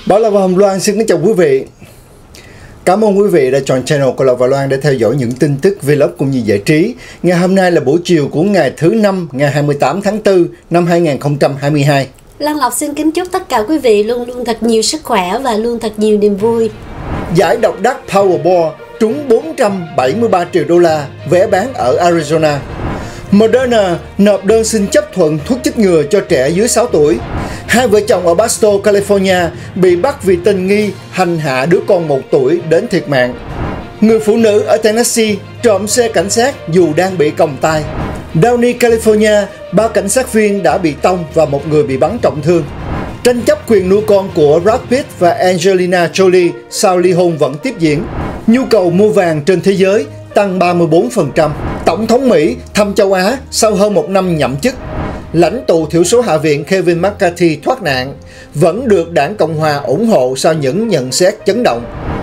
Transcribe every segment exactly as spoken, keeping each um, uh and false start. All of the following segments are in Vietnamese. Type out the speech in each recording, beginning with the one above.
Bảo Lộc và Hồng Loan xin kính chào quý vị. Cảm ơn quý vị đã chọn channel của Lộc và Loan để theo dõi những tin tức vlog cũng như giải trí. Ngày hôm nay là buổi chiều của ngày thứ năm, ngày hai mươi tám tháng tư năm hai nghìn không trăm hai mươi hai. Lan Lộc xin kính chúc tất cả quý vị luôn luôn thật nhiều sức khỏe và luôn thật nhiều niềm vui. Giải độc đắc Powerball trúng bốn trăm bảy mươi ba triệu đô la, vé bán ở Arizona. Moderna nộp đơn xin chấp thuận thuốc chích ngừa cho trẻ dưới sáu tuổi. Hai vợ chồng ở Pasto, California bị bắt vì tình nghi hành hạ đứa con một tuổi đến thiệt mạng. Người phụ nữ ở Tennessee trộm xe cảnh sát dù đang bị còng tay. Downey, California, ba cảnh sát viên đã bị tông và một người bị bắn trọng thương. Tranh chấp quyền nuôi con của Brad Pitt và Angelina Jolie sau ly hôn vẫn tiếp diễn. Nhu cầu mua vàng trên thế giới tăng ba mươi tư phần trăm. Tổng thống Mỹ thăm châu Á sau hơn một năm nhậm chức. Lãnh tụ thiểu số Hạ viện Kevin McCarthy thoát nạn, vẫn được đảng Cộng hòa ủng hộ sau những nhận xét chấn động.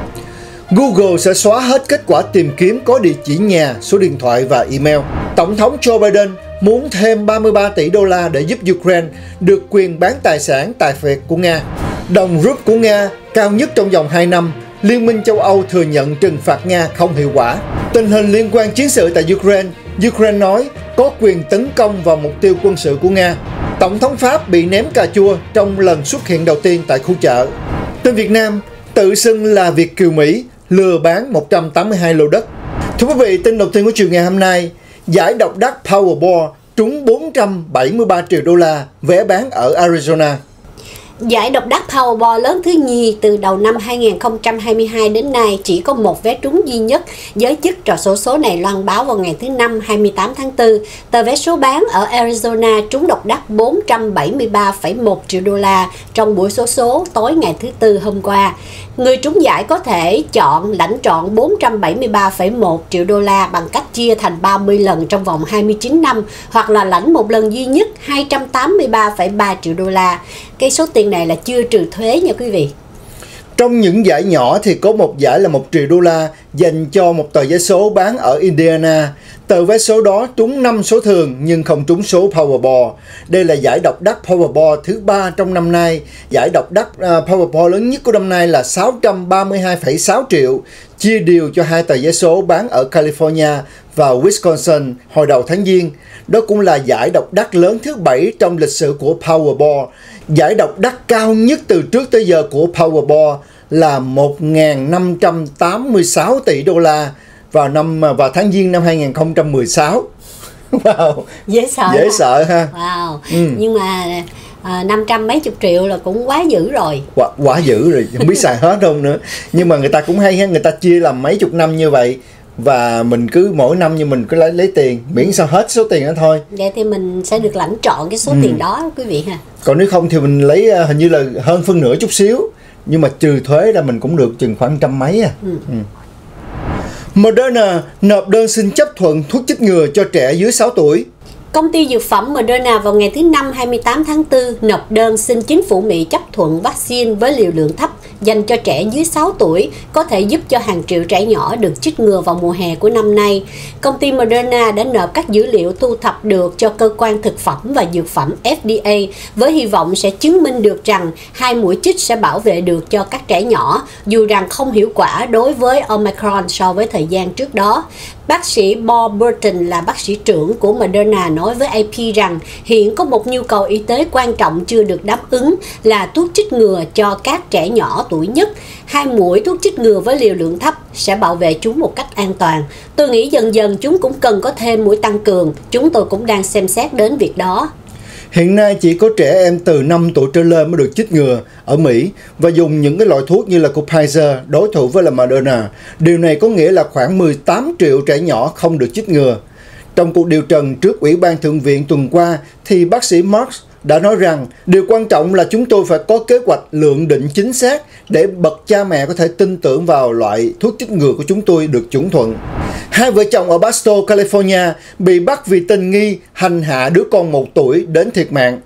Google sẽ xóa hết kết quả tìm kiếm có địa chỉ nhà, số điện thoại và email. Tổng thống Joe Biden muốn thêm ba mươi ba tỷ đô la để giúp Ukraine được quyền bán tài sản tài phiệt của Nga. Đồng rút của Nga cao nhất trong vòng hai năm. Liên minh châu Âu thừa nhận trừng phạt Nga không hiệu quả. Tình hình liên quan chiến sự tại Ukraine, Ukraine nói có quyền tấn công vào mục tiêu quân sự của Nga. Tổng thống Pháp bị ném cà chua trong lần xuất hiện đầu tiên tại khu chợ. Tên Việt Nam tự xưng là Việt kiều Mỹ lừa bán một trăm tám mươi hai lô đất. Thưa quý vị, tin đầu tiên của chiều ngày hôm nay, giải độc đắc Powerball trúng bốn trăm bảy mươi ba triệu đô la, vé bán ở Arizona. Giải độc đắc Powerball lớn thứ nhì từ đầu năm hai nghìn không trăm hai mươi hai đến nay chỉ có một vé trúng duy nhất. Giới chức trò xổ số này loan báo vào ngày thứ năm hai mươi tám tháng tư, tờ vé số bán ở Arizona trúng độc đắc bốn trăm bảy mươi ba phẩy một triệu đô la trong buổi xổ số tối ngày thứ tư hôm qua. Người trúng giải có thể chọn lãnh trọn bốn trăm bảy mươi ba phẩy một triệu đô la bằng cách chia thành ba mươi lần trong vòng hai mươi chín năm, hoặc là lãnh một lần duy nhất hai trăm tám mươi ba phẩy ba triệu đô la. Cái số tiền này là chưa trừ thuế nha quý vị. Trong những giải nhỏ thì có một giải là một triệu đô la dành cho một tờ vé số bán ở Indiana. Tờ vé số đó trúng năm số thường nhưng không trúng số Powerball. Đây là giải độc đắc Powerball thứ ba trong năm nay. Giải độc đắc uh, Powerball lớn nhất của năm nay là sáu trăm ba mươi hai phẩy sáu triệu, chia đều cho hai tờ vé số bán ở California và Wisconsin hồi đầu tháng Giêng. Đó cũng là giải độc đắc lớn thứ bảy trong lịch sử của Powerball. Giải độc đắc cao nhất từ trước tới giờ của Powerball là một nghìn năm trăm tám mươi sáu tỷ đô la vào năm vào tháng Giêng năm hai nghìn không trăm mười sáu. Wow, dễ sợ, dễ à? sợ ha. Wow. Ừ. Nhưng mà à, năm trăm mấy chục triệu là cũng quá dữ rồi. Quá, quá dữ rồi, không biết xài hết không nữa. Nhưng mà người ta cũng hay ha, người ta chia làm mấy chục năm như vậy. Và mình cứ mỗi năm như mình cứ lấy lấy tiền, miễn sao hết số tiền đó thôi. Vậy thì mình sẽ được lãnh trọn cái số ừ. tiền đó quý vị ha. Còn nếu không thì mình lấy hình như là hơn phân nửa chút xíu, nhưng mà trừ thuế ra mình cũng được chừng khoảng trăm mấy à. Ừ. Ừ. Moderna nộp đơn xin chấp thuận thuốc chích ngừa cho trẻ dưới sáu tuổi. Công ty dược phẩm Moderna vào ngày thứ năm hai mươi tám tháng tư nộp đơn xin chính phủ Mỹ chấp thuận vaccine với liều lượng thấp dành cho trẻ dưới sáu tuổi, có thể giúp cho hàng triệu trẻ nhỏ được chích ngừa vào mùa hè của năm nay. Công ty Moderna đã nộp các dữ liệu thu thập được cho cơ quan thực phẩm và dược phẩm F D A với hy vọng sẽ chứng minh được rằng hai mũi chích sẽ bảo vệ được cho các trẻ nhỏ, dù rằng không hiệu quả đối với Omicron so với thời gian trước đó. Bác sĩ Paul Burton là bác sĩ trưởng của Moderna nói với A P rằng hiện có một nhu cầu y tế quan trọng chưa được đáp ứng là thuốc chích ngừa cho các trẻ nhỏ tuổi nhất. Hai mũi thuốc chích ngừa với liều lượng thấp sẽ bảo vệ chúng một cách an toàn. Tôi nghĩ dần dần chúng cũng cần có thêm mũi tăng cường. Chúng tôi cũng đang xem xét đến việc đó. Hiện nay chỉ có trẻ em từ năm tuổi trở lên mới được chích ngừa ở Mỹ và dùng những cái loại thuốc như là của Pfizer đối thủ với là Moderna. Điều này có nghĩa là khoảng mười tám triệu trẻ nhỏ không được chích ngừa. Trong cuộc điều trần trước Ủy ban Thượng viện tuần qua thì bác sĩ Marks đã nói rằng điều quan trọng là chúng tôi phải có kế hoạch lượng định chính xác để bậc cha mẹ có thể tin tưởng vào loại thuốc chích ngừa của chúng tôi được chuẩn thuận. Hai vợ chồng ở Pasto, California bị bắt vì tình nghi hành hạ đứa con một tuổi đến thiệt mạng.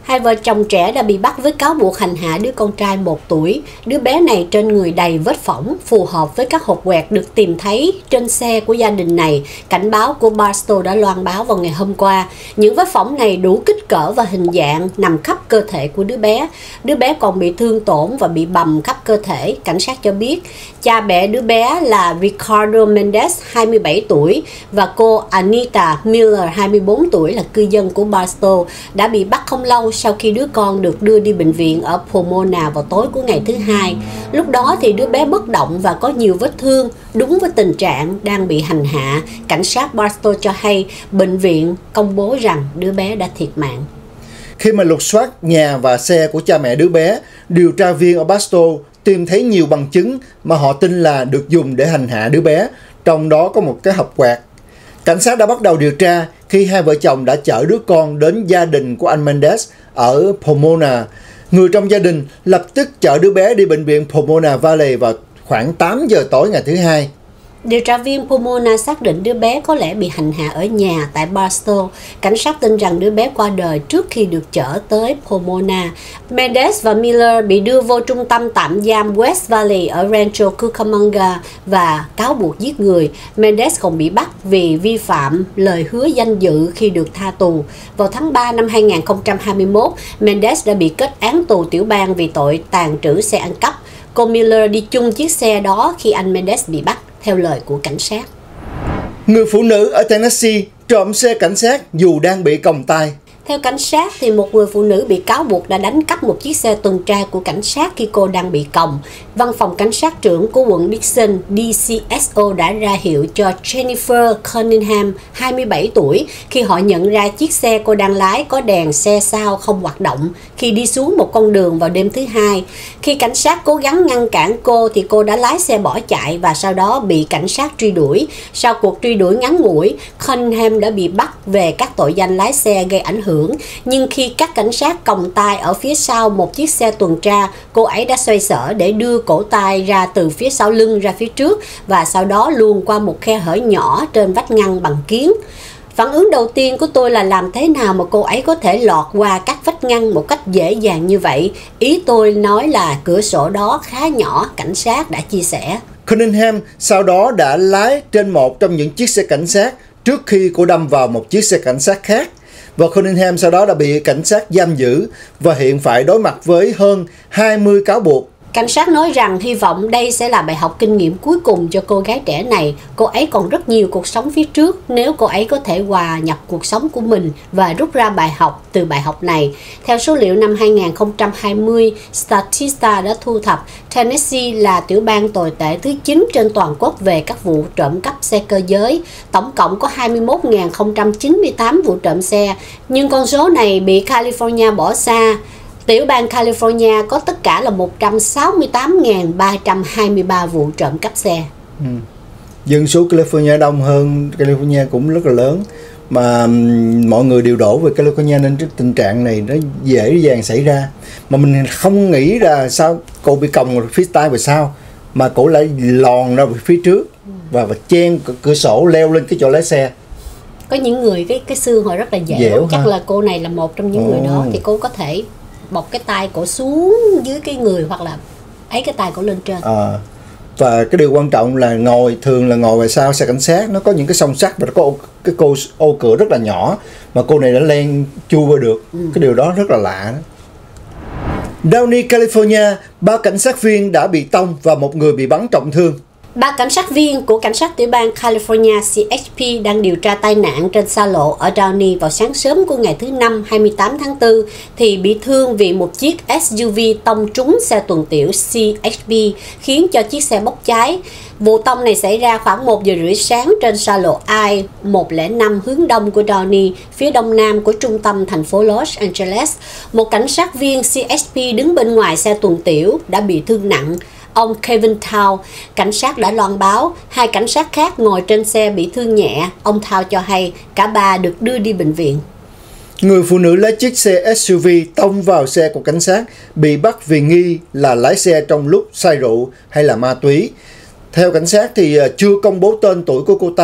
Hai vợ chồng trẻ đã bị bắt với cáo buộc hành hạ đứa con trai một tuổi. Đứa bé này trên người đầy vết phỏng, phù hợp với các hột quẹt được tìm thấy trên xe của gia đình này. Cảnh báo của Barstow đã loan báo vào ngày hôm qua. Những vết phỏng này đủ kích cỡ và hình dạng nằm khắp cơ thể của đứa bé. Đứa bé còn bị thương tổn và bị bầm khắp cơ thể. Cảnh sát cho biết cha mẹ đứa bé là Ricardo Mendes, hai mươi bảy tuổi, và cô Anita Miller, hai mươi bốn tuổi, là cư dân của Barstow, đã bị bắt không lâu sau khi đứa con được đưa đi bệnh viện ở Pomona vào tối của ngày thứ hai. Lúc đó thì đứa bé bất động và có nhiều vết thương, đúng với tình trạng đang bị hành hạ. Cảnh sát Barstow cho hay bệnh viện công bố rằng đứa bé đã thiệt mạng. Khi mà lục soát nhà và xe của cha mẹ đứa bé, điều tra viên ở Barstow tìm thấy nhiều bằng chứng mà họ tin là được dùng để hành hạ đứa bé, trong đó có một cái hộp quẹt. Cảnh sát đã bắt đầu điều tra khi hai vợ chồng đã chở đứa con đến gia đình của anh Mendes ở Pomona. Người trong gia đình lập tức chở đứa bé đi bệnh viện Pomona Valley vào khoảng tám giờ tối ngày thứ hai. Điều tra viên Pomona xác định đứa bé có lẽ bị hành hạ ở nhà tại Barstow. Cảnh sát tin rằng đứa bé qua đời trước khi được chở tới Pomona. Mendes và Miller bị đưa vô trung tâm tạm giam West Valley ở Rancho Cucamonga và cáo buộc giết người. Mendes còn bị bắt vì vi phạm lời hứa danh dự khi được tha tù. Vào tháng ba năm hai nghìn không trăm hai mươi mốt, Mendes đã bị kết án tù tiểu bang vì tội tàng trữ xe ăn cắp. Cô Miller đi chung chiếc xe đó khi anh Mendes bị bắt, theo lời của cảnh sát. Người phụ nữ ở Tennessee trộm xe cảnh sát dù đang bị còng tay. Theo cảnh sát, thì một người phụ nữ bị cáo buộc đã đánh cắp một chiếc xe tuần tra của cảnh sát khi cô đang bị còng. Văn phòng cảnh sát trưởng của quận Dixon, D C S O, đã ra hiệu cho Jennifer Cunningham, hai mươi bảy tuổi, khi họ nhận ra chiếc xe cô đang lái có đèn xe sau không hoạt động khi đi xuống một con đường vào đêm thứ hai. Khi cảnh sát cố gắng ngăn cản cô thì cô đã lái xe bỏ chạy và sau đó bị cảnh sát truy đuổi. Sau cuộc truy đuổi ngắn ngủi, Cunningham đã bị bắt về các tội danh lái xe gây ảnh hưởng. Nhưng khi các cảnh sát còng tay ở phía sau một chiếc xe tuần tra, cô ấy đã xoay sở để đưa cổ tay ra từ phía sau lưng ra phía trước và sau đó luồn qua một khe hở nhỏ trên vách ngăn bằng kiếng. Phản ứng đầu tiên của tôi là làm thế nào mà cô ấy có thể lọt qua các vách ngăn một cách dễ dàng như vậy. Ý tôi nói là cửa sổ đó khá nhỏ, cảnh sát đã chia sẻ. Cunningham sau đó đã lái trên một trong những chiếc xe cảnh sát trước khi cô đâm vào một chiếc xe cảnh sát khác. Và Cunningham sau đó đã bị cảnh sát giam giữ và hiện phải đối mặt với hơn hai mươi cáo buộc. Cảnh sát nói rằng hy vọng đây sẽ là bài học kinh nghiệm cuối cùng cho cô gái trẻ này. Cô ấy còn rất nhiều cuộc sống phía trước nếu cô ấy có thể hòa nhập cuộc sống của mình và rút ra bài học từ bài học này. Theo số liệu năm hai nghìn không trăm hai mươi, Statista đã thu thập, Tennessee là tiểu bang tồi tệ thứ chín trên toàn quốc về các vụ trộm cắp xe cơ giới. Tổng cộng có hai mươi mốt nghìn không trăm chín mươi tám vụ trộm xe, nhưng con số này bị California bỏ xa. Tiểu bang California có tất cả là một trăm sáu mươi tám nghìn ba trăm hai mươi ba vụ trộm cắp xe. Ừ. Dân số California đông hơn, California cũng rất là lớn. Mà um, mọi người đều đổ về California nên cái tình trạng này nó dễ dàng xảy ra. Mà mình không nghĩ là sao cô bị còng phía tay về sau, mà cô lại lòn ra về phía trước và, và chen cửa sổ leo lên cái chỗ lái xe. Có những người cái cái xương họ rất là dẻo, dẻo chắc ha. Là cô này là một trong những Ồ. người đó, thì cô có thể bọc cái tay cổ xuống dưới cái người hoặc là ấy cái tay cổ lên trên. À, và cái điều quan trọng là ngồi thường là ngồi về sau xe cảnh sát, nó có những cái song sắt và nó có ô, cái cô ô cửa rất là nhỏ mà cô này đã len chui qua được. Ừ. Cái điều đó rất là lạ đó. Downey, California, ba cảnh sát viên đã bị tông và một người bị bắn trọng thương. Ba cảnh sát viên của cảnh sát tiểu bang California C H P đang điều tra tai nạn trên xa lộ ở Downey vào sáng sớm của ngày thứ Năm hai mươi tám tháng tư thì bị thương vì một chiếc S U V tông trúng xe tuần tiểu C H P khiến cho chiếc xe bốc cháy. Vụ tông này xảy ra khoảng một giờ rưỡi sáng trên xa lộ I một không năm hướng đông của Downey, phía đông nam của trung tâm thành phố Los Angeles. Một cảnh sát viên C H P đứng bên ngoài xe tuần tiểu đã bị thương nặng. Ông Kevin Thao, cảnh sát đã loan báo, hai cảnh sát khác ngồi trên xe bị thương nhẹ. Ông Thao cho hay cả ba được đưa đi bệnh viện. Người phụ nữ lái chiếc xe S U V tông vào xe của cảnh sát bị bắt vì nghi là lái xe trong lúc say rượu hay là ma túy. Theo cảnh sát thì chưa công bố tên tuổi của cô ta.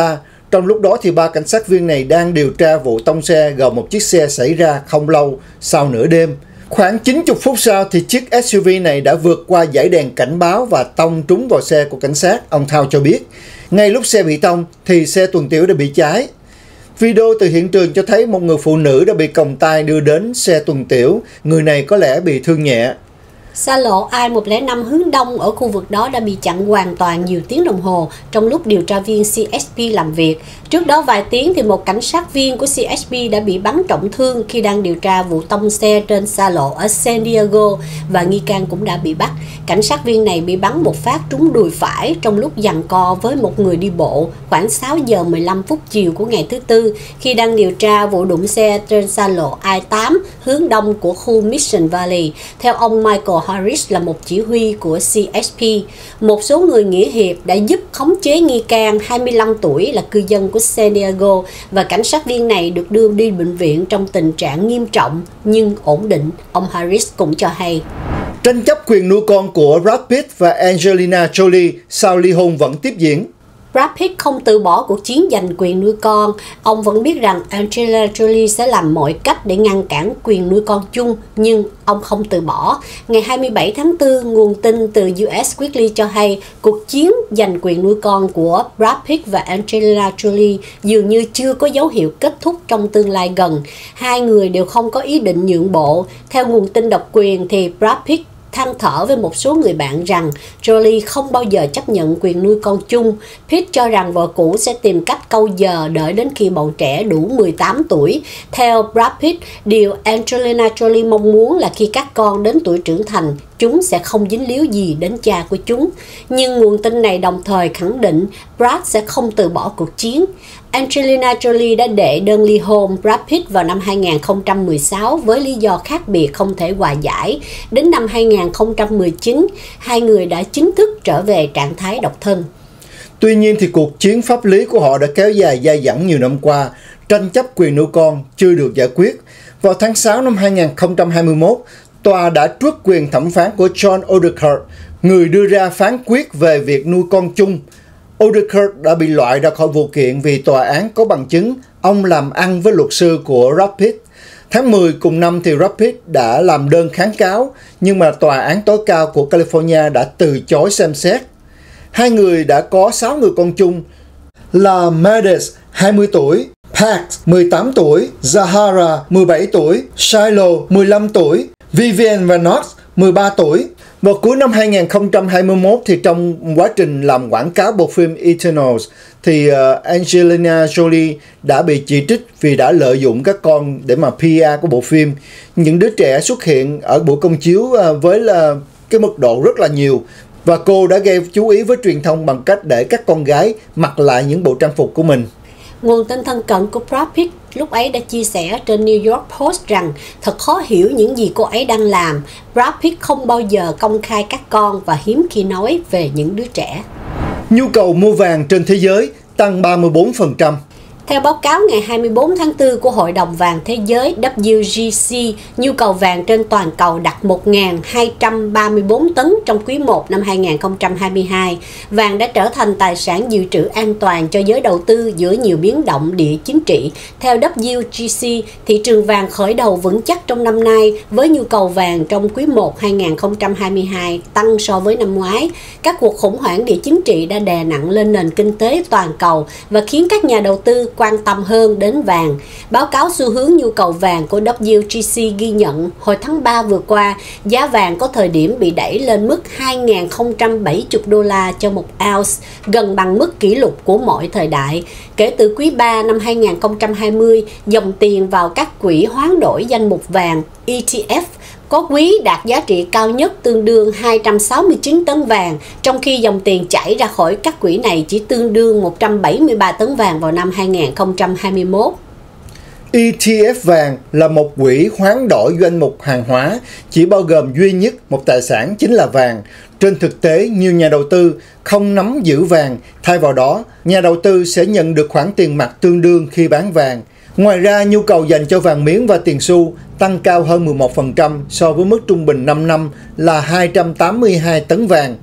Trong lúc đó thì ba cảnh sát viên này đang điều tra vụ tông xe gồm một chiếc xe xảy ra không lâu sau nửa đêm. Khoảng chín mươi phút sau thì chiếc ét u vê này đã vượt qua dải đèn cảnh báo và tông trúng vào xe của cảnh sát, ông Thao cho biết. Ngay lúc xe bị tông thì xe tuần tiễu đã bị cháy. Video từ hiện trường cho thấy một người phụ nữ đã bị còng tay đưa đến xe tuần tiễu, người này có lẽ bị thương nhẹ. Xa lộ I một không năm hướng đông ở khu vực đó đã bị chặn hoàn toàn nhiều tiếng đồng hồ trong lúc điều tra viên xê ét pê làm việc. Trước đó vài tiếng thì một cảnh sát viên của xê ét pê đã bị bắn trọng thương khi đang điều tra vụ tông xe trên xa lộ ở San Diego và nghi can cũng đã bị bắt. Cảnh sát viên này bị bắn một phát trúng đùi phải trong lúc giằng co với một người đi bộ khoảng sáu giờ mười lăm phút chiều của ngày thứ Tư khi đang điều tra vụ đụng xe trên xa lộ I tám hướng đông của khu Mission Valley. Theo ông Michael Harris là một chỉ huy của xê ét pê, một số người nghĩa hiệp đã giúp khống chế nghi can hai mươi lăm tuổi là cư dân của San Diego và cảnh sát viên này được đưa đi bệnh viện trong tình trạng nghiêm trọng nhưng ổn định, ông Harris cũng cho hay. Tranh chấp quyền nuôi con của Brad Pitt và Angelina Jolie sau ly hôn vẫn tiếp diễn. Brad Pitt không từ bỏ cuộc chiến giành quyền nuôi con. Ông vẫn biết rằng Angelina Jolie sẽ làm mọi cách để ngăn cản quyền nuôi con chung, nhưng ông không từ bỏ. Ngày hai mươi bảy tháng tư, nguồn tin từ u ét Weekly cho hay cuộc chiến giành quyền nuôi con của Brad Pitt và Angelina Jolie dường như chưa có dấu hiệu kết thúc trong tương lai gần. Hai người đều không có ý định nhượng bộ. Theo nguồn tin độc quyền thì Brad Pitt than thở với một số người bạn rằng Jolie không bao giờ chấp nhận quyền nuôi con chung. Pitt cho rằng vợ cũ sẽ tìm cách câu giờ đợi đến khi bọn trẻ đủ mười tám tuổi. Theo Brad Pitt, điều Angelina Jolie mong muốn là khi các con đến tuổi trưởng thành, chúng sẽ không dính líu gì đến cha của chúng. Nhưng nguồn tin này đồng thời khẳng định Brad sẽ không từ bỏ cuộc chiến. Angelina Jolie đã đệ đơn ly hôn Brad Pitt vào năm hai nghìn không trăm mười sáu với lý do khác biệt không thể hòa giải. Đến năm hai nghìn không trăm mười chín, hai người đã chính thức trở về trạng thái độc thân. Tuy nhiên thì cuộc chiến pháp lý của họ đã kéo dài dai dẳng nhiều năm qua, tranh chấp quyền nuôi con chưa được giải quyết. Vào tháng sáu năm hai nghìn không trăm hai mươi mốt, tòa đã truất quyền thẩm phán của John Odekert, người đưa ra phán quyết về việc nuôi con chung. Odekert đã bị loại ra khỏi vụ kiện vì tòa án có bằng chứng ông làm ăn với luật sư của Brad Pitt. Tháng mười cùng năm thì Brad Pitt đã làm đơn kháng cáo, nhưng mà tòa án tối cao của California đã từ chối xem xét. Hai người đã có sáu người con chung là Meredith, hai mươi tuổi, Pat, mười tám tuổi, Zahara, mười bảy tuổi, Shiloh, mười lăm tuổi, Vivian và Knox, mười ba tuổi. Vào cuối năm hai nghìn không trăm hai mươi mốt thì trong quá trình làm quảng cáo bộ phim Eternals thì uh, Angelina Jolie đã bị chỉ trích vì đã lợi dụng các con để mà pê e của bộ phim. Những đứa trẻ xuất hiện ở buổi công chiếu uh, với là cái mức độ rất là nhiều và cô đã gây chú ý với truyền thông bằng cách để các con gái mặc lại những bộ trang phục của mình. Nguồn tin thân cận của Brad Pitt lúc ấy đã chia sẻ trên New York Post rằng thật khó hiểu những gì cô ấy đang làm. Brad Pitt không bao giờ công khai các con và hiếm khi nói về những đứa trẻ. Nhu cầu mua vàng trên thế giới tăng ba mươi tư phần trăm. Theo báo cáo ngày hai mươi tư tháng tư của Hội đồng Vàng Thế giới W G C, nhu cầu vàng trên toàn cầu đạt một nghìn hai trăm ba mươi tư tấn trong quý một năm hai nghìn không trăm hai mươi hai. Vàng đã trở thành tài sản dự trữ an toàn cho giới đầu tư giữa nhiều biến động địa chính trị. Theo W G C, thị trường vàng khởi đầu vững chắc trong năm nay với nhu cầu vàng trong quý một hai nghìn không trăm hai mươi hai tăng so với năm ngoái. Các cuộc khủng hoảng địa chính trị đã đè nặng lên nền kinh tế toàn cầu và khiến các nhà đầu tư quan tâm hơn đến vàng. Báo cáo xu hướng nhu cầu vàng của W G C ghi nhận hồi tháng ba vừa qua, giá vàng có thời điểm bị đẩy lên mức hai nghìn không trăm bảy mươi đô la cho một ounce, gần bằng mức kỷ lục của mọi thời đại. Kể từ quý ba năm hai nghìn không trăm hai mươi, dòng tiền vào các quỹ hoán đổi danh mục vàng E T F có quý đạt giá trị cao nhất tương đương hai trăm sáu mươi chín tấn vàng, trong khi dòng tiền chảy ra khỏi các quỹ này chỉ tương đương một trăm bảy mươi ba tấn vàng vào năm hai nghìn không trăm hai mươi mốt. E T F vàng là một quỹ hoán đổi danh mục hàng hóa, chỉ bao gồm duy nhất một tài sản chính là vàng. Trên thực tế, nhiều nhà đầu tư không nắm giữ vàng, thay vào đó, nhà đầu tư sẽ nhận được khoản tiền mặt tương đương khi bán vàng. Ngoài ra, nhu cầu dành cho vàng miếng và tiền xu tăng cao hơn mười một phần trăm so với mức trung bình năm năm là hai trăm tám mươi hai tấn vàng.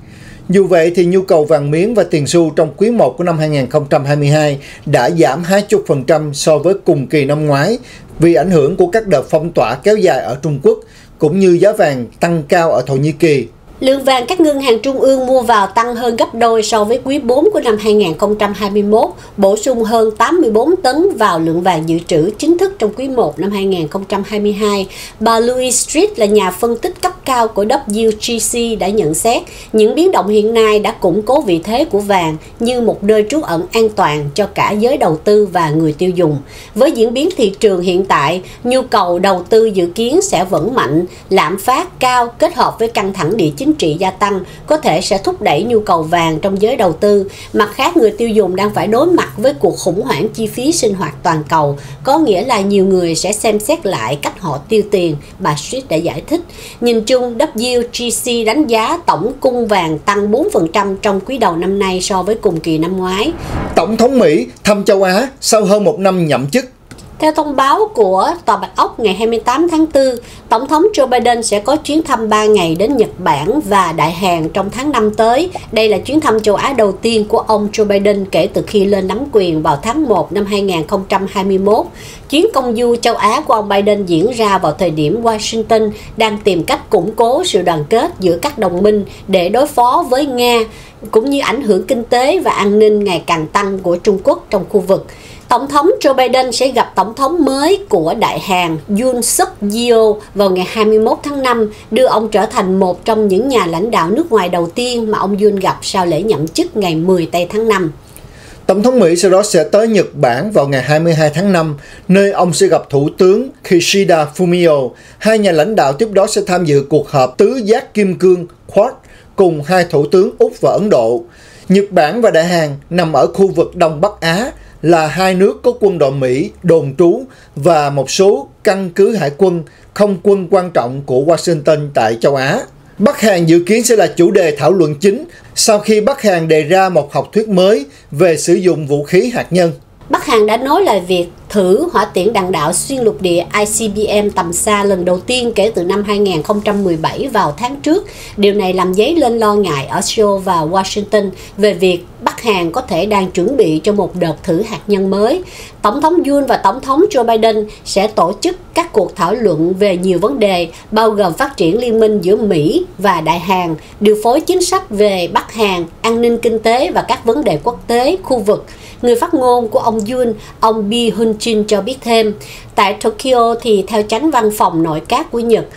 Dù vậy thì nhu cầu vàng miếng và tiền xu trong quý một của năm hai nghìn không trăm hai mươi hai đã giảm hai mươi phần trăm so với cùng kỳ năm ngoái vì ảnh hưởng của các đợt phong tỏa kéo dài ở Trung Quốc, cũng như giá vàng tăng cao ở Thổ Nhĩ Kỳ. Lượng vàng các ngân hàng trung ương mua vào tăng hơn gấp đôi so với quý bốn của năm hai nghìn không trăm hai mươi mốt, bổ sung hơn tám mươi bốn tấn vào lượng vàng dự trữ chính thức trong quý một năm hai nghìn không trăm hai mươi hai. Bà Louise Street là nhà phân tích cấp cao của W G C đã nhận xét những biến động hiện nay đã củng cố vị thế của vàng như một nơi trú ẩn an toàn cho cả giới đầu tư và người tiêu dùng. Với diễn biến thị trường hiện tại, nhu cầu đầu tư dự kiến sẽ vẫn mạnh, lạm phát cao kết hợp với căng thẳng địa chính chính trị gia tăng có thể sẽ thúc đẩy nhu cầu vàng trong giới đầu tư. Mặt khác, người tiêu dùng đang phải đối mặt với cuộc khủng hoảng chi phí sinh hoạt toàn cầu, có nghĩa là nhiều người sẽ xem xét lại cách họ tiêu tiền, bà Street đã giải thích. Nhìn chung, W G C đánh giá tổng cung vàng tăng bốn phần trăm trong quý đầu năm nay so với cùng kỳ năm ngoái. Tổng thống Mỹ thăm châu Á sau hơn một năm nhậm chức. Theo thông báo của Tòa Bạch Ốc ngày hai mươi tám tháng tư, Tổng thống Joe Biden sẽ có chuyến thăm ba ngày đến Nhật Bản và Đại Hàn trong tháng năm tới. Đây là chuyến thăm châu Á đầu tiên của ông Joe Biden kể từ khi lên nắm quyền vào tháng một năm hai nghìn không trăm hai mươi mốt. Chuyến công du châu Á của ông Biden diễn ra vào thời điểm Washington đang tìm cách củng cố sự đoàn kết giữa các đồng minh để đối phó với Nga, cũng như ảnh hưởng kinh tế và an ninh ngày càng tăng của Trung Quốc trong khu vực. Tổng thống Joe Biden sẽ gặp Tổng thống mới của Đại Hàn Yoon Suk Yeol vào ngày hai mươi mốt tháng năm, đưa ông trở thành một trong những nhà lãnh đạo nước ngoài đầu tiên mà ông Yoon gặp sau lễ nhậm chức ngày mười tây tháng năm. Tổng thống Mỹ sau đó sẽ tới Nhật Bản vào ngày hai mươi hai tháng năm, nơi ông sẽ gặp Thủ tướng Kishida Fumio. Hai nhà lãnh đạo tiếp đó sẽ tham dự cuộc họp tứ giác kim cương Quad cùng hai thủ tướng Úc và Ấn Độ. Nhật Bản và Đại Hàn nằm ở khu vực Đông Bắc Á, là hai nước có quân đội Mỹ đồn trú và một số căn cứ hải quân, không quân quan trọng của Washington tại châu Á. Bắc Hàn dự kiến sẽ là chủ đề thảo luận chính sau khi Bắc Hàn đề ra một học thuyết mới về sử dụng vũ khí hạt nhân. Bắc Hàn đã nối lại việc thử hỏa tiễn đạn đạo xuyên lục địa I C B M tầm xa lần đầu tiên kể từ năm hai nghìn không trăm mười bảy vào tháng trước. Điều này làm dấy lên lo ngại ở Seoul và Washington về việc Bắc Hàn có thể đang chuẩn bị cho một đợt thử hạt nhân mới. Tổng thống Yoon và Tổng thống Joe Biden sẽ tổ chức các cuộc thảo luận về nhiều vấn đề, bao gồm phát triển liên minh giữa Mỹ và Đại Hàn, điều phối chính sách về Bắc Hàn, an ninh kinh tế và các vấn đề quốc tế, khu vực. Người phát ngôn của ông Yoon, ông Bi Hun-jin cho biết thêm, tại Tokyo thì theo chánh văn phòng nội các của Nhật,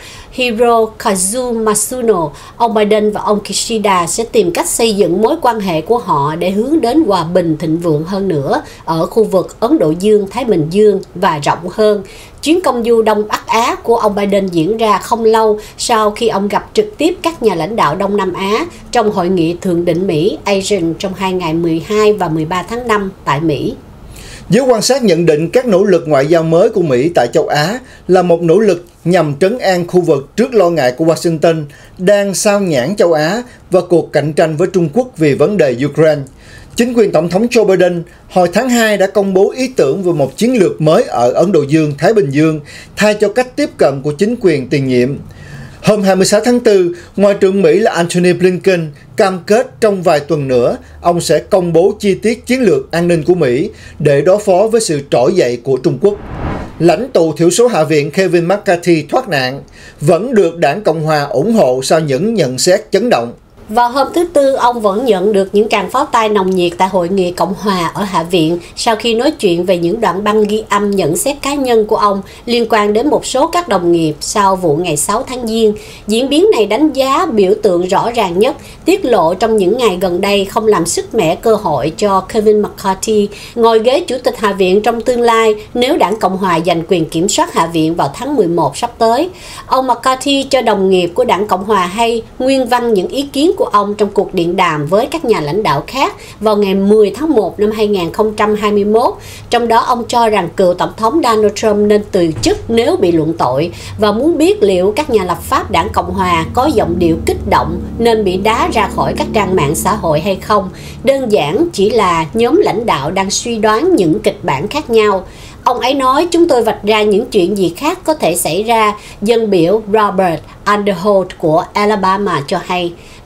Hirokazu Masuno, ông Biden và ông Kishida sẽ tìm cách xây dựng mối quan hệ của họ để hướng đến hòa bình thịnh vượng hơn nữa ở khu vực Ấn Độ Dương, Thái Bình Dương và rộng hơn. Chuyến công du Đông Bắc Á của ông Biden diễn ra không lâu sau khi ông gặp trực tiếp các nhà lãnh đạo Đông Nam Á trong hội nghị thượng đỉnh Mỹ ASEAN trong hai ngày mười hai và mười ba tháng năm tại Mỹ. Giới quan sát nhận định các nỗ lực ngoại giao mới của Mỹ tại châu Á là một nỗ lực nhằm trấn an khu vực trước lo ngại của Washington đang sao nhãng châu Á và cuộc cạnh tranh với Trung Quốc vì vấn đề Ukraine. Chính quyền Tổng thống Joe Biden hồi tháng hai đã công bố ý tưởng về một chiến lược mới ở Ấn Độ Dương, Thái Bình Dương thay cho cách tiếp cận của chính quyền tiền nhiệm. Hôm hai mươi sáu tháng tư, Ngoại trưởng Mỹ là Antony Blinken cam kết trong vài tuần nữa, ông sẽ công bố chi tiết chiến lược an ninh của Mỹ để đối phó với sự trỗi dậy của Trung Quốc. Lãnh tụ thiểu số Hạ viện Kevin McCarthy thoát nạn, vẫn được Đảng Cộng Hòa ủng hộ sau những nhận xét chấn động. Vào hôm thứ Tư, ông vẫn nhận được những tràng pháo tay nồng nhiệt tại Hội nghị Cộng Hòa ở Hạ viện sau khi nói chuyện về những đoạn băng ghi âm nhận xét cá nhân của ông liên quan đến một số các đồng nghiệp sau vụ ngày sáu tháng Giêng. Diễn biến này đánh giá biểu tượng rõ ràng nhất, tiết lộ trong những ngày gần đây không làm sứt mẻ cơ hội cho Kevin McCarthy ngồi ghế Chủ tịch Hạ viện trong tương lai nếu Đảng Cộng Hòa giành quyền kiểm soát Hạ viện vào tháng mười một sắp tới. Ông McCarthy cho đồng nghiệp của Đảng Cộng Hòa hay nguyên văn những ý kiến của ông trong cuộc điện đàm với các nhà lãnh đạo khác vào ngày mười tháng một năm hai nghìn không trăm hai mươi mốt. Trong đó ông cho rằng cựu Tổng thống Donald Trump nên từ chức nếu bị luận tội và muốn biết liệu các nhà lập pháp Đảng Cộng Hòa có giọng điệu kích động nên bị đá ra khỏi các trang mạng xã hội hay không. Đơn giản chỉ là nhóm lãnh đạo đang suy đoán những kịch bản khác nhau. Ông ấy nói, chúng tôi vạch ra những chuyện gì khác có thể xảy ra, dân biểu Robert Underholt của Alabama cho hay.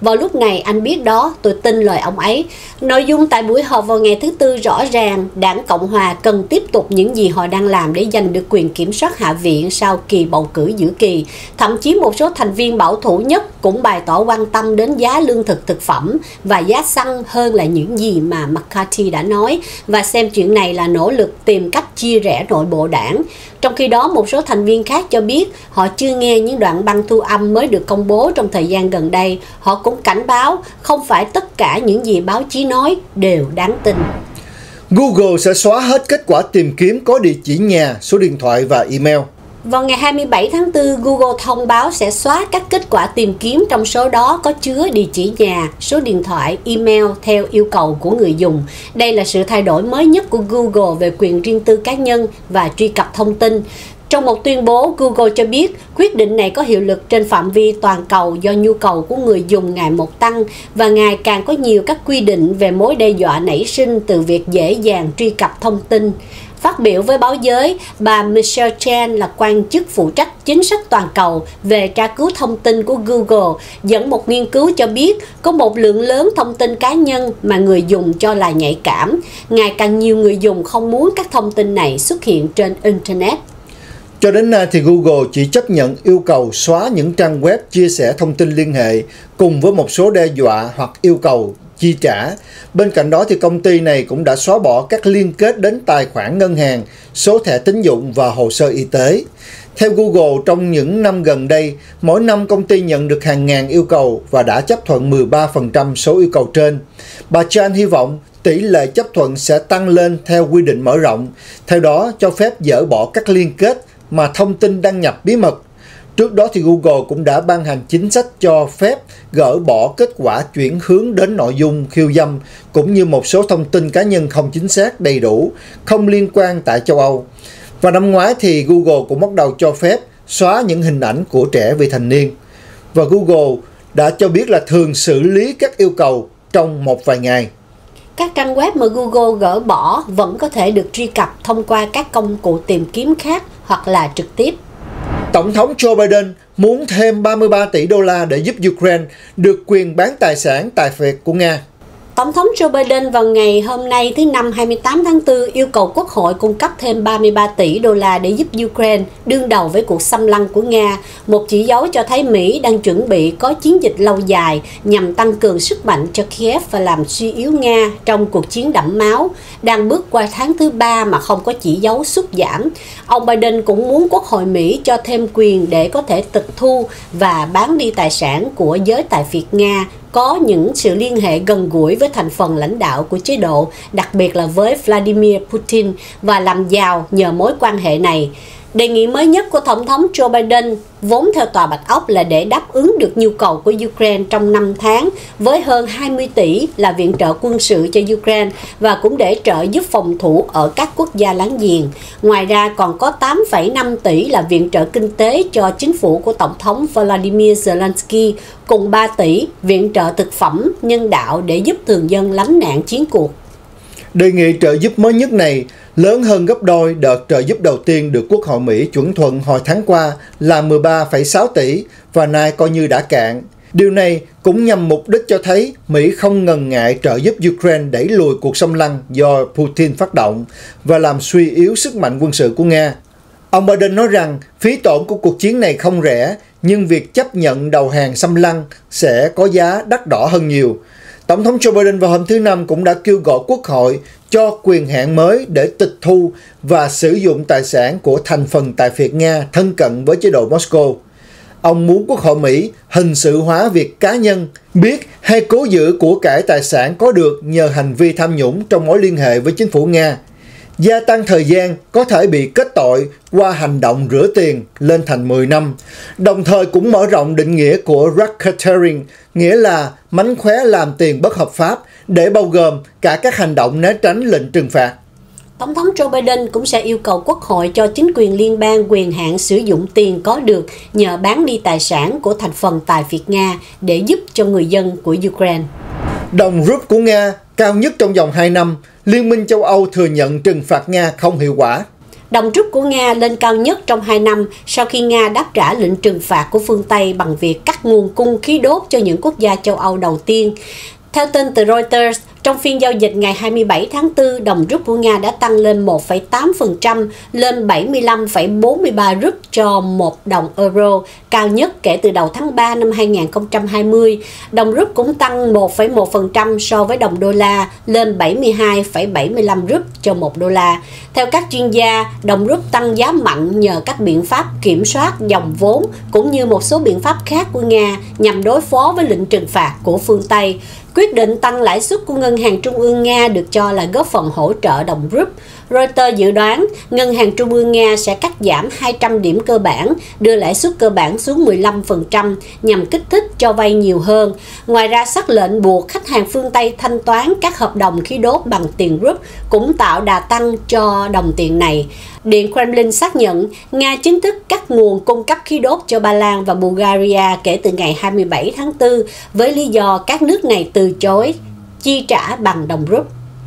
Vào lúc này anh biết đó, tôi tin lời ông ấy. Nội dung tại buổi họp vào ngày thứ Tư rõ ràng đảng Cộng Hòa cần tiếp tục những gì họ đang làm để giành được quyền kiểm soát Hạ viện sau kỳ bầu cử giữa kỳ. Thậm chí một số thành viên bảo thủ nhất cũng bày tỏ quan tâm đến giá lương thực thực phẩm và giá xăng hơn là những gì mà McCarthy đã nói, và xem chuyện này là nỗ lực tìm cách chia rẽ nội bộ đảng. Trong khi đó, một số thành viên khác cho biết họ chưa nghe những đoạn băng thu âm mới được công bố trong thời gian gần đây. Họ cũng cảnh báo không phải tất cả những gì báo chí nói đều đáng tin. Google sẽ xóa hết kết quả tìm kiếm có địa chỉ nhà, số điện thoại và email. Vào ngày hai mươi bảy tháng tư, Google thông báo sẽ xóa các kết quả tìm kiếm, trong số đó có chứa địa chỉ nhà, số điện thoại, email theo yêu cầu của người dùng. Đây là sự thay đổi mới nhất của Google về quyền riêng tư cá nhân và truy cập thông tin. Trong một tuyên bố, Google cho biết quyết định này có hiệu lực trên phạm vi toàn cầu do nhu cầu của người dùng ngày một tăng và ngày càng có nhiều các quy định về mối đe dọa nảy sinh từ việc dễ dàng truy cập thông tin. Phát biểu với báo giới, bà Michelle Chan là quan chức phụ trách chính sách toàn cầu về tra cứu thông tin của Google, dẫn một nghiên cứu cho biết có một lượng lớn thông tin cá nhân mà người dùng cho là nhạy cảm. Ngày càng nhiều người dùng không muốn các thông tin này xuất hiện trên Internet. Cho đến nay thì Google chỉ chấp nhận yêu cầu xóa những trang web chia sẻ thông tin liên hệ cùng với một số đe dọa hoặc yêu cầu chi trả. Bên cạnh đó thì công ty này cũng đã xóa bỏ các liên kết đến tài khoản ngân hàng, số thẻ tín dụng và hồ sơ y tế. Theo Google, trong những năm gần đây, mỗi năm công ty nhận được hàng ngàn yêu cầu và đã chấp thuận mười ba phần trăm số yêu cầu trên. Bà Chan hy vọng tỷ lệ chấp thuận sẽ tăng lên theo quy định mở rộng, theo đó cho phép dỡ bỏ các liên kết mà thông tin đăng nhập bí mật. Trước đó thì Google cũng đã ban hành chính sách cho phép gỡ bỏ kết quả chuyển hướng đến nội dung khiêu dâm cũng như một số thông tin cá nhân không chính xác, đầy đủ, không liên quan tại châu Âu. Và năm ngoái thì Google cũng bắt đầu cho phép xóa những hình ảnh của trẻ vị thành niên. Và Google đã cho biết là thường xử lý các yêu cầu trong một vài ngày. Các trang web mà Google gỡ bỏ vẫn có thể được truy cập thông qua các công cụ tìm kiếm khác hoặc là trực tiếp. Tổng thống Joe Biden muốn thêm ba mươi ba tỷ đô la để giúp Ukraine được quyền bán tài sản tài phiệt của Nga. Tổng thống Joe Biden vào ngày hôm nay thứ Năm hai mươi tám tháng tư yêu cầu Quốc hội cung cấp thêm ba mươi ba tỷ đô la để giúp Ukraine đương đầu với cuộc xâm lăng của Nga, một chỉ dấu cho thấy Mỹ đang chuẩn bị có chiến dịch lâu dài nhằm tăng cường sức mạnh cho Kiev và làm suy yếu Nga trong cuộc chiến đẫm máu, đang bước qua tháng thứ ba mà không có chỉ dấu sút giảm. Ông Biden cũng muốn Quốc hội Mỹ cho thêm quyền để có thể tịch thu và bán đi tài sản của giới tài phiệt Nga, có những sự liên hệ gần gũi với thành phần lãnh đạo của chế độ, đặc biệt là với Vladimir Putin, và làm giàu nhờ mối quan hệ này. Đề nghị mới nhất của Tổng thống Joe Biden, vốn theo Tòa Bạch Ốc là để đáp ứng được nhu cầu của Ukraine trong năm tháng, với hơn hai mươi tỷ là viện trợ quân sự cho Ukraine và cũng để trợ giúp phòng thủ ở các quốc gia láng giềng. Ngoài ra còn có tám phẩy năm tỷ là viện trợ kinh tế cho chính phủ của Tổng thống Volodymyr Zelensky, cùng ba tỷ viện trợ thực phẩm, nhân đạo để giúp thường dân lánh nạn chiến cuộc. Đề nghị trợ giúp mới nhất này lớn hơn gấp đôi đợt trợ giúp đầu tiên được Quốc hội Mỹ chuẩn thuận hồi tháng qua là mười ba phẩy sáu tỷ và nay coi như đã cạn. Điều này cũng nhằm mục đích cho thấy Mỹ không ngần ngại trợ giúp Ukraine đẩy lùi cuộc xâm lăng do Putin phát động và làm suy yếu sức mạnh quân sự của Nga. Ông Biden nói rằng phí tổn của cuộc chiến này không rẻ, nhưng việc chấp nhận đầu hàng xâm lăng sẽ có giá đắt đỏ hơn nhiều. Tổng thống Joe Biden vào hôm thứ Năm cũng đã kêu gọi Quốc hội cho quyền hạn mới để tịch thu và sử dụng tài sản của thành phần tài phiệt Nga thân cận với chế độ Moscow. Ông muốn Quốc hội Mỹ hình sự hóa việc cá nhân biết hay cố giữ của cải tài sản có được nhờ hành vi tham nhũng trong mối liên hệ với chính phủ Nga, gia tăng thời gian có thể bị kết tội qua hành động rửa tiền lên thành mười năm, đồng thời cũng mở rộng định nghĩa của racketeering, nghĩa là mánh khóe làm tiền bất hợp pháp, để bao gồm cả các hành động né tránh lệnh trừng phạt. Tổng thống Joe Biden cũng sẽ yêu cầu Quốc hội cho chính quyền liên bang quyền hạn sử dụng tiền có được nhờ bán đi tài sản của thành phần tài phiệt Nga để giúp cho người dân của Ukraine. Đồng rúp của Nga cao nhất trong vòng hai năm, Liên minh châu Âu thừa nhận trừng phạt Nga không hiệu quả. Đồng rúp của Nga lên cao nhất trong hai năm sau khi Nga đáp trả lệnh trừng phạt của phương Tây bằng việc cắt nguồn cung khí đốt cho những quốc gia châu Âu đầu tiên. Theo tin từ Reuters, trong phiên giao dịch ngày hai mươi bảy tháng tư, đồng rúp của Nga đã tăng lên một phẩy tám phần trăm lên bảy mươi lăm phẩy bốn mươi ba rúp cho một đồng euro, cao nhất kể từ đầu tháng ba năm hai nghìn không trăm hai mươi. Đồng rúp cũng tăng một phẩy một phần trăm so với đồng đô la lên bảy mươi hai phẩy bảy mươi lăm rúp cho một đô la. Theo các chuyên gia, đồng rúp tăng giá mạnh nhờ các biện pháp kiểm soát dòng vốn cũng như một số biện pháp khác của Nga nhằm đối phó với lệnh trừng phạt của phương Tây. Quyết định tăng lãi suất của Ngân hàng Trung ương Nga được cho là góp phần hỗ trợ đồng rúp. Reuters dự đoán Ngân hàng Trung ương Nga sẽ cắt giảm hai trăm điểm cơ bản, đưa lãi suất cơ bản xuống mười lăm phần trăm nhằm kích thích cho vay nhiều hơn. Ngoài ra, sắc lệnh buộc khách hàng phương Tây thanh toán các hợp đồng khí đốt bằng tiền rúp cũng tạo đà tăng cho đồng tiền này. Điện Kremlin xác nhận Nga chính thức cắt nguồn cung cấp khí đốt cho Ba Lan và Bulgaria kể từ ngày hai mươi bảy tháng tư với lý do các nước này từ chối chi trả bằng đồng rúp.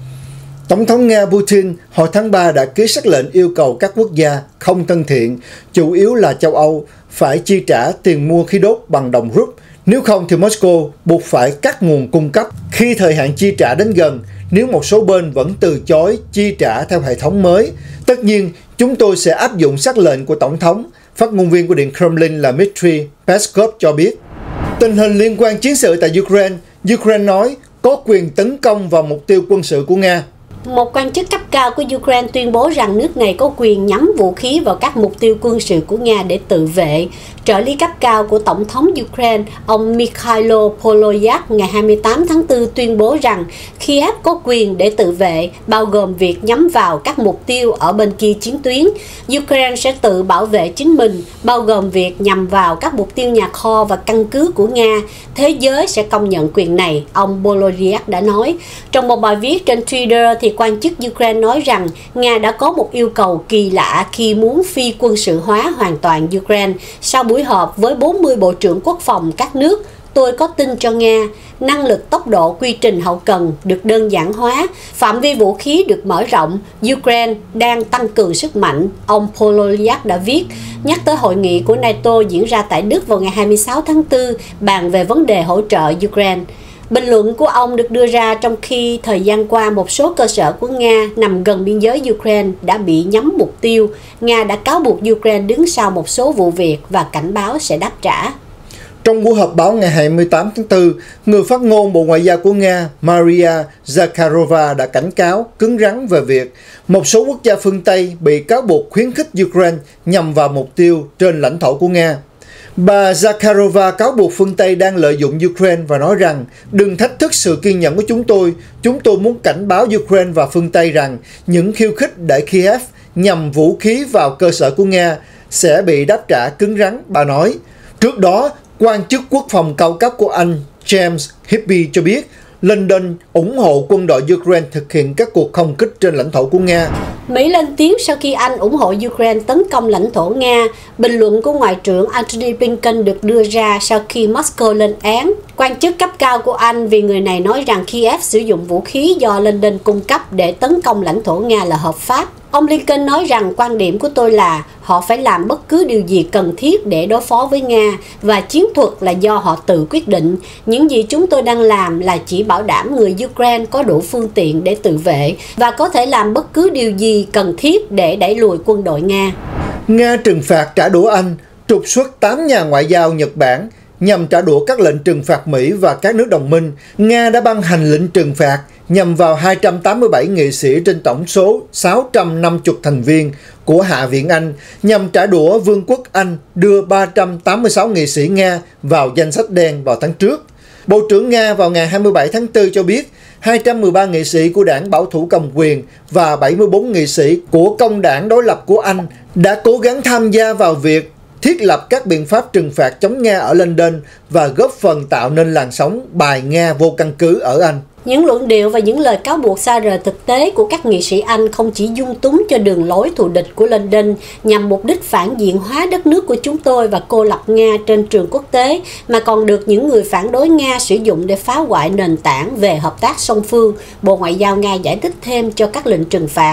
Tổng thống Nga Putin hồi tháng ba đã ký sắc lệnh yêu cầu các quốc gia không thân thiện, chủ yếu là châu Âu, phải chi trả tiền mua khí đốt bằng đồng rúp. Nếu không thì Moscow buộc phải cắt nguồn cung cấp khi thời hạn chi trả đến gần, nếu một số bên vẫn từ chối chi trả theo hệ thống mới. Tất nhiên, chúng tôi sẽ áp dụng sắc lệnh của Tổng thống, phát ngôn viên của Điện Kremlin là Dmitry Peskov cho biết. Tình hình liên quan chiến sự tại Ukraine, Ukraine nói có quyền tấn công vào mục tiêu quân sự của Nga. Một quan chức cấp cao của Ukraine tuyên bố rằng nước này có quyền nhắm vũ khí vào các mục tiêu quân sự của Nga để tự vệ. Trợ lý cấp cao của Tổng thống Ukraine, ông Mikhailo Podolyak, ngày hai mươi tám tháng tư tuyên bố rằng Kiev có quyền để tự vệ, bao gồm việc nhắm vào các mục tiêu ở bên kia chiến tuyến. Ukraine sẽ tự bảo vệ chính mình, bao gồm việc nhằm vào các mục tiêu nhà kho và căn cứ của Nga. Thế giới sẽ công nhận quyền này, ông Podolyak đã nói. Trong một bài viết trên Twitter, thì quan chức Ukraine nói rằng Nga đã có một yêu cầu kỳ lạ khi muốn phi quân sự hóa hoàn toàn Ukraine. Sau buổi họp với bốn mươi bộ trưởng quốc phòng các nước, tôi có tin cho Nga, năng lực, tốc độ, quy trình hậu cần được đơn giản hóa, phạm vi vũ khí được mở rộng, Ukraine đang tăng cường sức mạnh, ông Podolyak đã viết, nhắc tới hội nghị của NATO diễn ra tại Đức vào ngày hai mươi sáu tháng tư, bàn về vấn đề hỗ trợ Ukraine. Bình luận của ông được đưa ra trong khi thời gian qua một số cơ sở của Nga nằm gần biên giới Ukraine đã bị nhắm mục tiêu. Nga đã cáo buộc Ukraine đứng sau một số vụ việc và cảnh báo sẽ đáp trả. Trong buổi họp báo ngày hai mươi tám tháng tư, người phát ngôn Bộ Ngoại giao của Nga Maria Zakharova đã cảnh cáo cứng rắn về việc một số quốc gia phương Tây bị cáo buộc khuyến khích Ukraine nhằm vào mục tiêu trên lãnh thổ của Nga. Bà Zakharova cáo buộc phương Tây đang lợi dụng Ukraine và nói rằng đừng thách thức sự kiên nhẫn của chúng tôi. Chúng tôi muốn cảnh báo Ukraine và phương Tây rằng những khiêu khích để Kiev nhằm vũ khí vào cơ sở của Nga sẽ bị đáp trả cứng rắn, bà nói. Trước đó, quan chức quốc phòng cao cấp của Anh James Hippie cho biết London ủng hộ quân đội Ukraine thực hiện các cuộc không kích trên lãnh thổ của Nga. Mỹ lên tiếng sau khi Anh ủng hộ Ukraine tấn công lãnh thổ Nga. Bình luận của Ngoại trưởng Antony Blinken được đưa ra sau khi Moscow lên án quan chức cấp cao của Anh vì người này nói rằng Kiev sử dụng vũ khí do London cung cấp để tấn công lãnh thổ Nga là hợp pháp. Ông Blinken nói rằng quan điểm của tôi là họ phải làm bất cứ điều gì cần thiết để đối phó với Nga và chiến thuật là do họ tự quyết định. Những gì chúng tôi đang làm là chỉ bảo đảm người Ukraine có đủ phương tiện để tự vệ và có thể làm bất cứ điều gì cần thiết để đẩy lùi quân đội Nga. Nga trừng phạt trả đũa Anh, trục xuất tám nhà ngoại giao Nhật Bản nhằm trả đũa các lệnh trừng phạt Mỹ và các nước đồng minh. Nga đã ban hành lệnh trừng phạt nhằm vào hai trăm tám mươi bảy nghị sĩ trên tổng số sáu trăm năm mươi thành viên của Hạ viện Anh nhằm trả đũa Vương quốc Anh đưa ba trăm tám mươi sáu nghị sĩ Nga vào danh sách đen vào tháng trước. Bộ trưởng Nga vào ngày hai mươi bảy tháng tư cho biết hai trăm mười ba nghị sĩ của đảng bảo thủ cầm quyền và bảy mươi bốn nghị sĩ của công đảng đối lập của Anh đã cố gắng tham gia vào việc thiết lập các biện pháp trừng phạt chống Nga ở London và góp phần tạo nên làn sóng bài Nga vô căn cứ ở Anh. Những luận điệu và những lời cáo buộc xa rời thực tế của các nghị sĩ Anh không chỉ dung túng cho đường lối thù địch của London nhằm mục đích phản diện hóa đất nước của chúng tôi và cô lập Nga trên trường quốc tế, mà còn được những người phản đối Nga sử dụng để phá hoại nền tảng về hợp tác song phương, Bộ Ngoại giao Nga giải thích thêm cho các lệnh trừng phạt.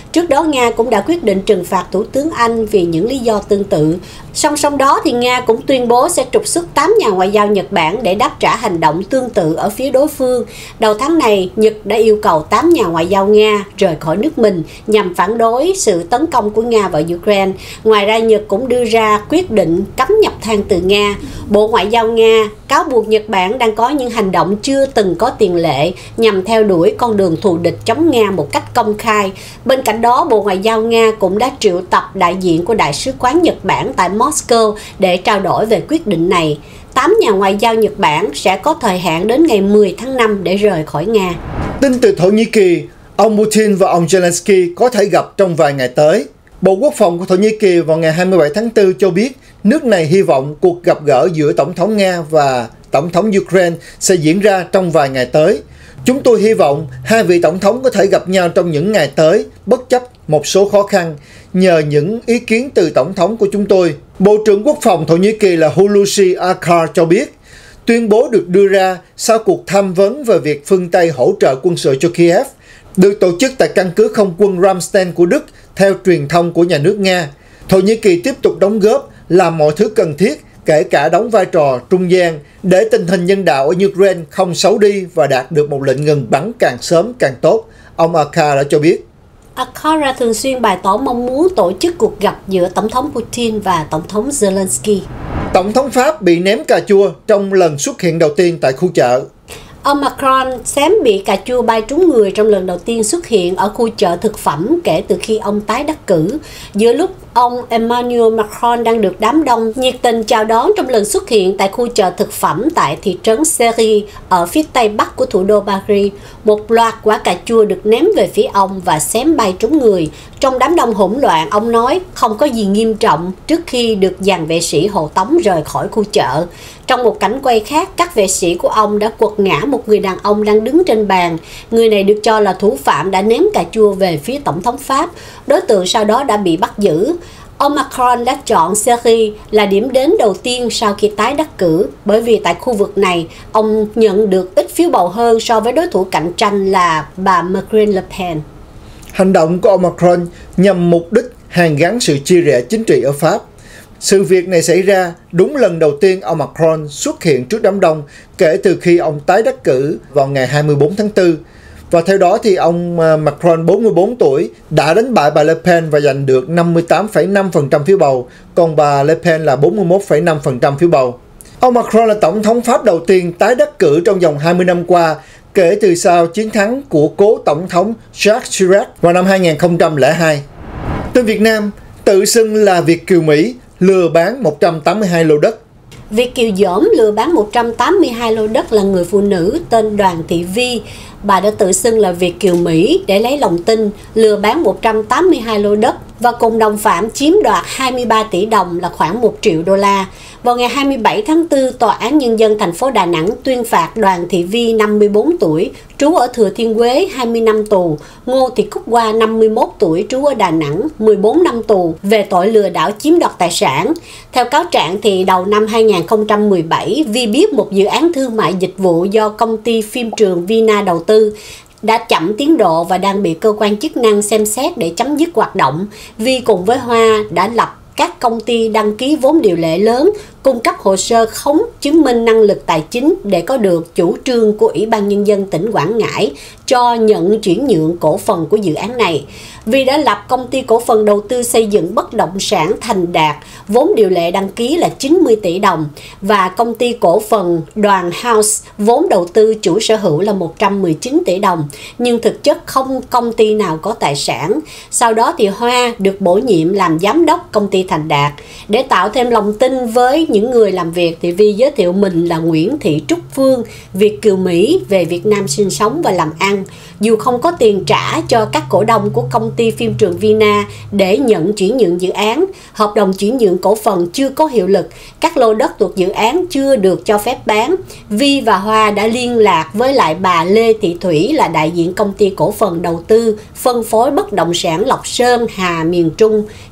Trước đó, Nga cũng đã quyết định trừng phạt Thủ tướng Anh vì những lý do tương tự. Song song đó, thì Nga cũng tuyên bố sẽ trục xuất tám nhà ngoại giao Nhật Bản để đáp trả hành động tương tự ở phía đối phương. Đầu tháng này, Nhật đã yêu cầu tám nhà ngoại giao Nga rời khỏi nước mình nhằm phản đối sự tấn công của Nga vào Ukraine. Ngoài ra, Nhật cũng đưa ra quyết định cấm nhập than từ Nga. Bộ Ngoại giao Nga cáo buộc Nhật Bản đang có những hành động chưa từng có tiền lệ nhằm theo đuổi con đường thù địch chống Nga một cách công khai. Bên cạnh đó, Bộ Ngoại giao Nga cũng đã triệu tập đại diện của Đại sứ quán Nhật Bản tại Moscow để trao đổi về quyết định này. Tám nhà ngoại giao Nhật Bản sẽ có thời hạn đến ngày mười tháng năm để rời khỏi Nga. Tin từ Thổ Nhĩ Kỳ, ông Putin và ông Zelensky có thể gặp trong vài ngày tới. Bộ Quốc phòng của Thổ Nhĩ Kỳ vào ngày hai mươi bảy tháng tư cho biết nước này hy vọng cuộc gặp gỡ giữa Tổng thống Nga và Tổng thống Ukraine sẽ diễn ra trong vài ngày tới. Chúng tôi hy vọng hai vị Tổng thống có thể gặp nhau trong những ngày tới, bất chấp một số khó khăn, nhờ những ý kiến từ Tổng thống của chúng tôi. Bộ trưởng Quốc phòng Thổ Nhĩ Kỳ là Hulusi Akar cho biết, tuyên bố được đưa ra sau cuộc tham vấn về việc phương Tây hỗ trợ quân sự cho Kiev, được tổ chức tại căn cứ không quân Ramstein của Đức theo truyền thông của nhà nước Nga. Thổ Nhĩ Kỳ tiếp tục đóng góp làm mọi thứ cần thiết, kể cả đóng vai trò trung gian để tình hình nhân đạo ở Ukraine không xấu đi và đạt được một lệnh ngừng bắn càng sớm càng tốt, ông Akar đã cho biết. Akara thường xuyên bày tỏ mong muốn tổ chức cuộc gặp giữa Tổng thống Putin và Tổng thống Zelensky. Tổng thống Pháp bị ném cà chua trong lần xuất hiện đầu tiên tại khu chợ. Ông Macron xém bị cà chua bay trúng người trong lần đầu tiên xuất hiện ở khu chợ thực phẩm kể từ khi ông tái đắc cử. Giữa lúc ông Emmanuel Macron đang được đám đông nhiệt tình chào đón trong lần xuất hiện tại khu chợ thực phẩm tại thị trấn Serry ở phía tây bắc của thủ đô Paris, một loạt quả cà chua được ném về phía ông và xém bay trúng người. Trong đám đông hỗn loạn, ông nói không có gì nghiêm trọng trước khi được dàn vệ sĩ hộ tống rời khỏi khu chợ. Trong một cảnh quay khác, các vệ sĩ của ông đã quật ngã một người đàn ông đang đứng trên bàn. Người này được cho là thủ phạm đã ném cà chua về phía Tổng thống Pháp. Đối tượng sau đó đã bị bắt giữ. Ông Macron đã chọn Serry là điểm đến đầu tiên sau khi tái đắc cử, bởi vì tại khu vực này, ông nhận được ít phiếu bầu hơn so với đối thủ cạnh tranh là bà Marine Le Pen. Hành động của ông Macron nhằm mục đích hàn gắn sự chia rẽ chính trị ở Pháp. Sự việc này xảy ra đúng lần đầu tiên ông Macron xuất hiện trước đám đông kể từ khi ông tái đắc cử vào ngày hai mươi bốn tháng tư. Và theo đó thì ông Macron bốn mươi bốn tuổi đã đánh bại bà Le Pen và giành được năm mươi tám phẩy năm phần trăm phiếu bầu, còn bà Le Pen là bốn mươi mốt phẩy năm phần trăm phiếu bầu. Ông Macron là tổng thống Pháp đầu tiên tái đắc cử trong vòng hai mươi năm qua kể từ sau chiến thắng của cố tổng thống Jacques Chirac vào năm hai nghìn không trăm lẻ hai. Tên Việt Nam tự xưng là Việt kiều Mỹ lừa bán một trăm tám mươi hai lô đất. Việt kiều dỗm lừa bán một trăm tám mươi hai lô đất là người phụ nữ tên Đoàn Thị Vi. Bà đã tự xưng là Việt kiều Mỹ để lấy lòng tin, lừa bán một trăm tám mươi hai lô đất và cùng đồng phạm chiếm đoạt hai mươi ba tỷ đồng là khoảng một triệu đô la. Vào ngày hai mươi bảy tháng tư, Tòa án Nhân dân thành phố Đà Nẵng tuyên phạt Đoàn Thị Vi năm mươi bốn tuổi, trú ở Thừa Thiên Huế hai mươi năm tù, Ngô Thị Cúc Hoa năm mươi mốt tuổi, trú ở Đà Nẵng mười bốn năm tù về tội lừa đảo chiếm đoạt tài sản. Theo cáo trạng thì đầu năm hai nghìn không trăm mười bảy, Vi biết một dự án thương mại dịch vụ do công ty phim trường Vina đầu tư đã chậm tiến độ và đang bị cơ quan chức năng xem xét để chấm dứt hoạt động. Vi cùng với Hoa đã lập các công ty đăng ký vốn điều lệ lớn, cung cấp hồ sơ khống chứng minh năng lực tài chính để có được chủ trương của Ủy ban Nhân dân tỉnh Quảng Ngãi cho nhận chuyển nhượng cổ phần của dự án này. Vi đã lập công ty cổ phần đầu tư xây dựng bất động sản Thành Đạt, vốn điều lệ đăng ký là chín mươi tỷ đồng, và công ty cổ phần Đoàn House, vốn đầu tư chủ sở hữu là một trăm mười chín tỷ đồng, nhưng thực chất không công ty nào có tài sản. Sau đó thì Hoa được bổ nhiệm làm giám đốc công ty Thành Đạt. Để tạo thêm lòng tin với những người làm việc thì Vi giới thiệu mình là Nguyễn Thị Trúc Phương, Việt kiều Mỹ về Việt Nam sinh sống và làm ăn. Dù không có tiền trả cho các cổ đông của công ty phim trường Vina để nhận chuyển nhượng dự án, hợp đồng chuyển nhượng cổ phần chưa có hiệu lực, các lô đất thuộc dự án chưa được cho phép bán, Vi và Hoa đã liên lạc với lại bà Lê Thị Thủy là đại diện công ty cổ phần đầu tư phân phối bất động sản Lộc Sơn, Hà, miền Trung,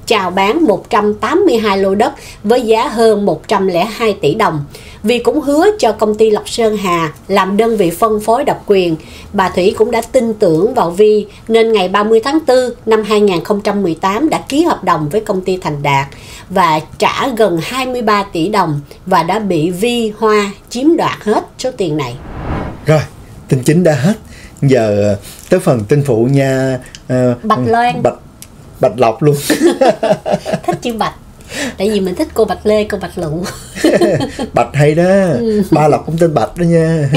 chào bán một trăm tám mươi hai lô đất với giá hơn một trăm lẻ hai tỷ đồng. Vì cũng hứa cho công ty Lộc Sơn Hà làm đơn vị phân phối độc quyền, bà Thủy cũng đã tin tưởng vào Vi nên ngày ba mươi tháng tư năm hai nghìn không trăm mười tám đã ký hợp đồng với công ty Thành Đạt và trả gần hai mươi ba tỷ đồng và đã bị Vi Hoa chiếm đoạt hết số tiền này. Rồi, tin chính đã hết. Giờ tới phần tin phụ nha. uh, Bạch Loan, Bạch Bạch Lộc luôn. thích chữ Bạch. Tại vì mình thích cô Bạch Lê, cô Bạch Lụ. Bạch hay đó. Ừ. Ba Lộc cũng tên Bạch đó nha.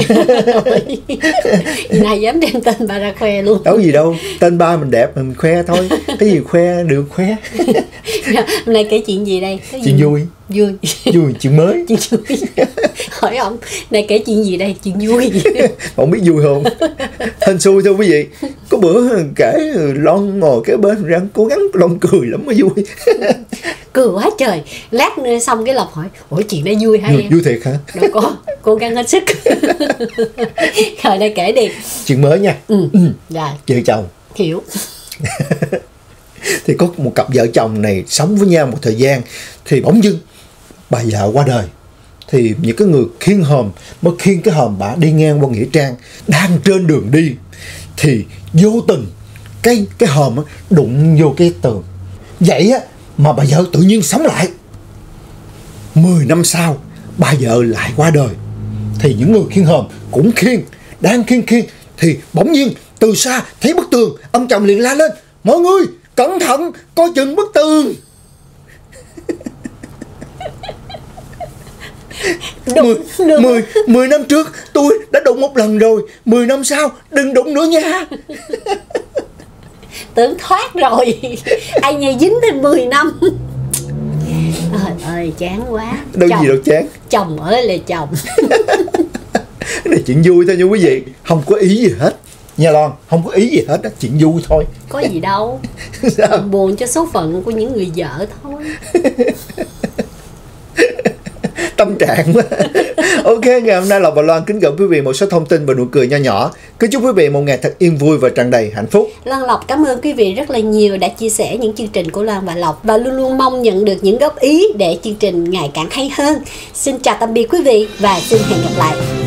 Này dám đem tên ba ra khoe luôn. Đâu gì đâu, tên ba mình đẹp mình khoe thôi. Cái gì khoe được khoe. Hôm nay kể chuyện gì đây? Cái chuyện gì? vui. Vui. Vui, chuyện mới. Chuyện vui. Hỏi ông, này kể chuyện gì đây? Chuyện vui. Không biết vui không? Hên xui thôi quý vị. Có bữa kể Lon ngồi kế bên răng cố gắng Lon cười lắm mới vui. Cười quá trời. Lát nữa xong cái Lộc hỏi, ủa chuyện đó vui hả vui, em? vui thiệt hả? Đâu có, cố gắng hết sức. Rồi đây kể đi. Chuyện mới nha. Ừ. Rồi. Vợ chồng. Hiểu. Thì có một cặp vợ chồng này sống với nhau một thời gian, thì bỗng dưng bà vợ qua đời. Thì những cái người khiêng hòm mới khiêng cái hòm bà đi ngang qua nghĩa trang, đang trên đường đi thì vô tình cái cái hòm đụng vô cái tường. Vậy á mà bà vợ tự nhiên sống lại. Mười năm sau bà vợ lại qua đời. Thì những người khiêng hòm cũng khiêng, đang khiêng khiêng thì bỗng nhiên từ xa thấy bức tường, ông chồng liền la lên, mọi người cẩn thận, coi chừng bức tường. Mười, mười, mười năm trước tôi đã đụng một lần rồi, mười năm sau đừng đụng nữa nha. Tưởng thoát rồi. Ai nhờ dính thêm mười năm. Trời ơi chán quá. Đâu chồng, gì đâu chán. Chồng ơi là chồng. Cái này chuyện vui thôi nha quý vị, không có ý gì hết nha Loan, không có ý gì hết đó, chuyện vui thôi. Có gì đâu. Mình buồn cho số phận của những người vợ thôi. Tâm trạng quá. Ok, ngày hôm nay Lộc và Loan kính gửi quý vị một số thông tin và nụ cười nho nhỏ. Kính chúc quý vị một ngày thật yên vui và tràn đầy hạnh phúc. Loan Lộc cảm ơn quý vị rất là nhiều đã chia sẻ những chương trình của Loan và Lộc, và luôn luôn mong nhận được những góp ý để chương trình ngày càng hay hơn. Xin chào tạm biệt quý vị và xin hẹn gặp lại.